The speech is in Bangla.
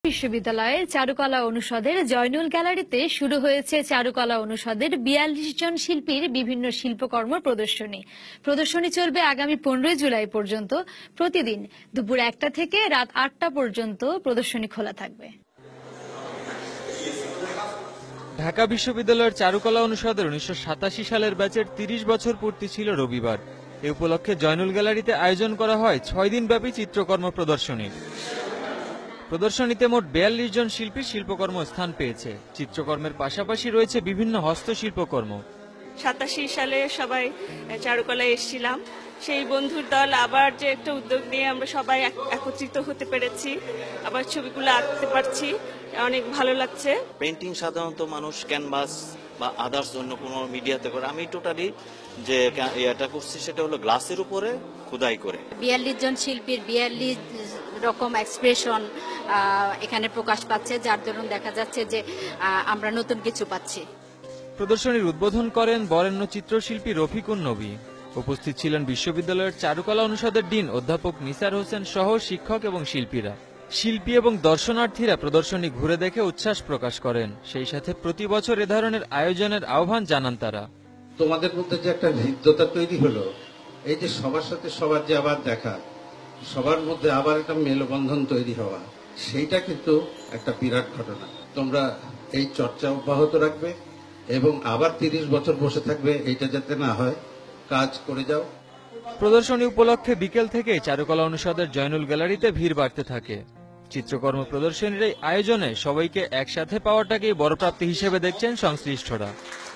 বিশ্ববিদ্যালয়ের চারুকলা অনুষদের জয়নুল গ্যালারিতে শুরু হয়েছে চারুকলা অনুষদের ৪২ জন শিল্পীর বিভিন্ন শিল্পকর্ম প্রদর্শনী। প্রদর্শনী চলবে আগামী ১৫ জুলাই পর্যন্ত। প্রতিদিন দুপুর ১টা থেকে রাত ৮টা পর্যন্ত প্রদর্শনী খোলা থাকবে। ঢাকা বিশ্ববিদ্যালয়ের চারুকলা অনুষদের ১৯৮৭ সালের ব্যাচের ৩০ বছর পূর্তি ছিল রবিবার। এ উপলক্ষে জয়নুল গ্যালারিতে আয়োজন করা হয় ৬ দিনব্যাপী চিত্রকর্ম প্রদর্শনীর। প্রদর্শনীতে মোট ৪২ জন শিল্পীর শিল্পকর্ম স্থান পেয়েছে। চিত্রকর্মের পাশাপাশি রয়েছে বিভিন্ন হস্তশিল্পকর্ম। ৮৭ সালে সবাই চারুকলায় এসেছিলাম, সেই বন্ধুর দল আবার যে একটা উদ্যোগ নিয়ে আমরা সবাই একত্রিত হতে পেরেছি, আবার ছবিগুলো আঁকতে পারছি, অনেক ভালো লাগছে। পেন্টিং সাধারণত মানুষ ক্যানভাস বা আদার্স জন্য কোনো মিডিয়াতে করে, আমি টোটালি যে এটা করছি সেটা হলো গ্লাসের উপরে খোদাই করে। ৪২ জন শিল্পীর ৪২ রকম এক্সপ্রেশন এখানে প্রকাশ পাচ্ছে, যার দরুন দেখা যাচ্ছে যে আমরা নতুন কিছু পাচ্ছি। প্রদর্শনীর উদ্বোধন করেন বরেণ্য চিত্রশিল্পী রফিকুন নবী। উপস্থিত ছিলেন বিশ্ববিদ্যালয়ের চারুকলা অনুষদের ডিন অধ্যাপক নিসার হোসেন সহ শিক্ষক এবং শিল্পীরা। শিল্পী এবং দর্শনার্থীরা প্রদর্শনী ঘুরে দেখে উচ্ছ্বাস প্রকাশ করেন। সেই সাথে প্রতি বছর এ ধরনের আয়োজনের আহ্বান জানান তারা। তোমাদের মধ্যে যে একটা হৃদ্যতা তৈরি হলো, এই যে সবার সাথে সবার যে আবার দেখা, সবার মধ্যে আবার একটা মেলবন্ধন তৈরি হওয়া, সেইটা কিন্তু একটা বিরাট ঘটনা। তোমরা এই চর্চা অব্যাহত রাখবে এবং আবার ৩০ বছর বসে থাকবে, এইটা যাতে না হয়, কাজ করে যাও। প্রদর্শনী উপলক্ষে বিকেল থেকে চারুকলা অনুষদের জয়নুল গ্যালারিতে ভিড় বাড়তে থাকে। চিত্রকর্ম প্রদর্শনীর এই আয়োজনে সবাইকে একসাথে পাওয়াটাকেই বড় প্রাপ্তি হিসেবে দেখছেন সংশ্লিষ্টরা।